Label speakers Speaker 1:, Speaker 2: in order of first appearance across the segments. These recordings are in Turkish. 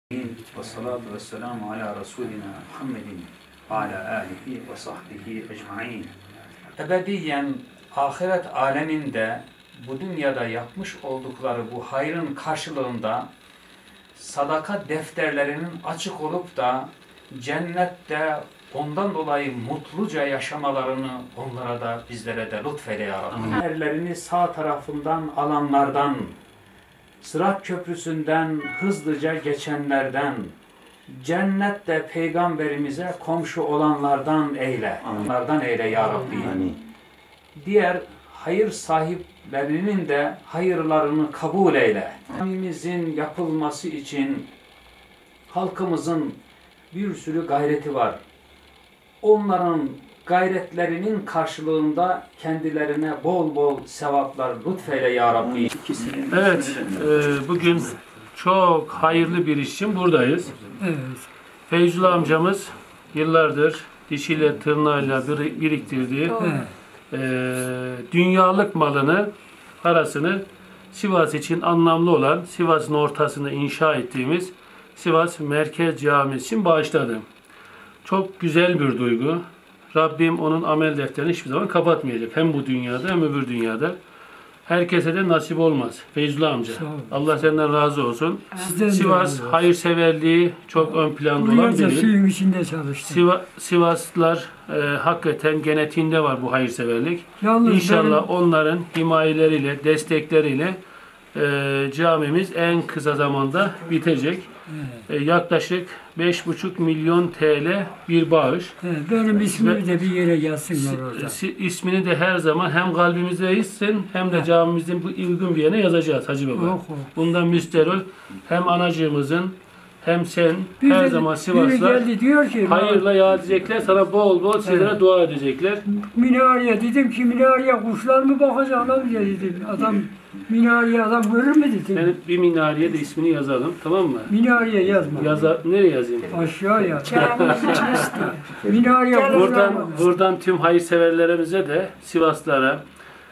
Speaker 1: Ve salatu ve selamu ala Resulina Muhammedin ve ala alihi ve sahbihi ecmain. Ebediyen ahiret aleminde bu dünyada yapmış oldukları bu hayrın karşılığında sadaka defterlerinin açık olup da cennette ondan dolayı mutluca yaşamalarını onlara da bizlere de lütfeyle ya Rabbi. Yerlerini sağ tarafından alanlardan, Sırat köprüsünden hızlıca geçenlerden, cennette peygamberimize komşu olanlardan eyle. Onlardan eyle ya Rabbi. Diğer hayır sahiplerinin de hayırlarını kabul eyle. Camimizin yapılması için halkımızın bir sürü gayreti var. Onların gayretlerinin karşılığında kendilerine bol bol sevaplar lütfeyle ya Rabbi.
Speaker 2: Evet, bugün çok hayırlı bir iş için buradayız.
Speaker 3: Evet.
Speaker 2: Feyzullah amcamız yıllardır dişiyle tırnağıyla biriktirdiği dünyalık malını, parasını Sivas için anlamlı olan, Sivas'ın ortasında inşa ettiğimiz Sivas Merkez Camisi için bağışladı. Çok güzel bir duygu. Rabbim onun amel defterini hiçbir zaman kapatmayacak. Hem bu dünyada hem öbür dünyada. Herkese de nasip olmaz. Feyzullah amca. Allah senden razı olsun. Sivas hayırseverliği çok ön planda olan biri.
Speaker 3: Suyun içinde çalıştım.
Speaker 2: Sivaslılar hakikaten genetiğinde var bu hayırseverlik.
Speaker 3: Yalnız
Speaker 2: İnşallah onların himayeleriyle, destekleriyle camimiz en kısa zamanda bitecek. Yaklaşık 5,5 milyon TL bir bağış.
Speaker 3: Benim ismimi de bir yere yazsınlar orada.
Speaker 2: İsmini de her zaman hem kalbimizde yazsın hem de camimizin bu uygun bir yerine yazacağız Hacı Baba. Bundan müsterol hem anacığımızın hem sen her zaman Sivaslar hayırla yad edecekler. Sana bol bol sizlere dua edecekler.
Speaker 3: Minareye dedim ki minareye kuşlar mı bakacak lan diye dedim. Adam minareye adam görür mü dedim.
Speaker 2: Yani bir minareye de ismini yazalım, tamam mı?
Speaker 3: Minareye yazma.
Speaker 2: Nereye yazayım?
Speaker 3: Aşağıya. Minareye
Speaker 2: buradan tüm hayırseverlerimize de Sivaslara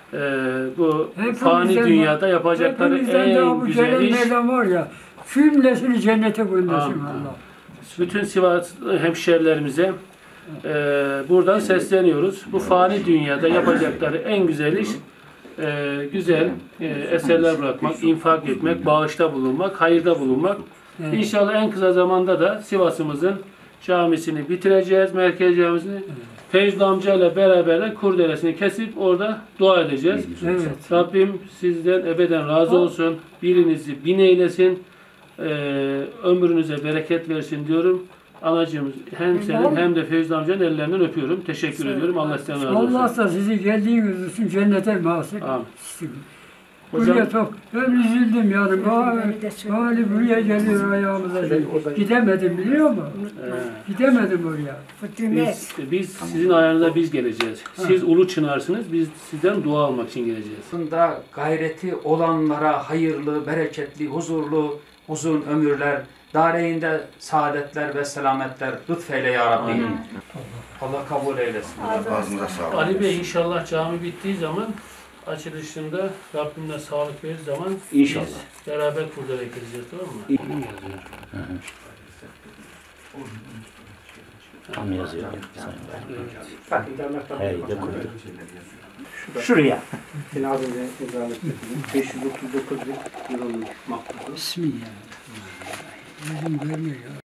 Speaker 2: bu fani dünyada yapacakları en güzel iş.
Speaker 3: Var ya, cümlesini cennete göndersin Allah.
Speaker 2: Bütün Sivas hemşerilerimize buradan sesleniyoruz. Bu fani dünyada yapacakları en güzel iş güzel eserler bırakmak, infak etmek, bağışta bulunmak, hayırda bulunmak. Evet. İnşallah en kısa zamanda da Sivas'ımızın camisini bitireceğiz, merkez camisini. Evet. Feyzullah amcayla beraber de kurdelesini kesip orada dua edeceğiz.
Speaker 3: Evet.
Speaker 2: Rabbim sizden ebeden razı olsun. Birinizi bin eylesin. Ömrünüze bereket versin diyorum. Anacığım hem senin hem de Feyzullah amcanın ellerinden öpüyorum. Teşekkür ediyorum. Allah sizden razı olsun.
Speaker 3: Allah da sizi geldiğiniz için cennete mahsus. Buraya çok ben üzüldüm yani. Bari buraya geliyor ayağımıza. Gidemedim biliyor musun? Gidemedim oraya.
Speaker 2: Biz sizin ayağınıza biz geleceğiz. Siz ulu çınarsınız. Biz sizden dua almak için geleceğiz.
Speaker 1: Bunda gayreti olanlara hayırlı, bereketli, huzurlu, uzun ömürler, dareyinde saadetler ve selametler lütfeyle ya Rabbi. Allah kabul eylesin.
Speaker 2: Ali Bey inşallah cami bittiği zaman açılışında Rabbimle sağlık verir zaman
Speaker 1: İnşallah.
Speaker 2: Biz beraber kurdele gireceğiz, tamam mı?
Speaker 4: Tam yazıyor.
Speaker 1: Şuraya. Seni az önce imzalı 539 euroluk makbudu.
Speaker 3: Bismillah. Yüzüm görmüyor ya.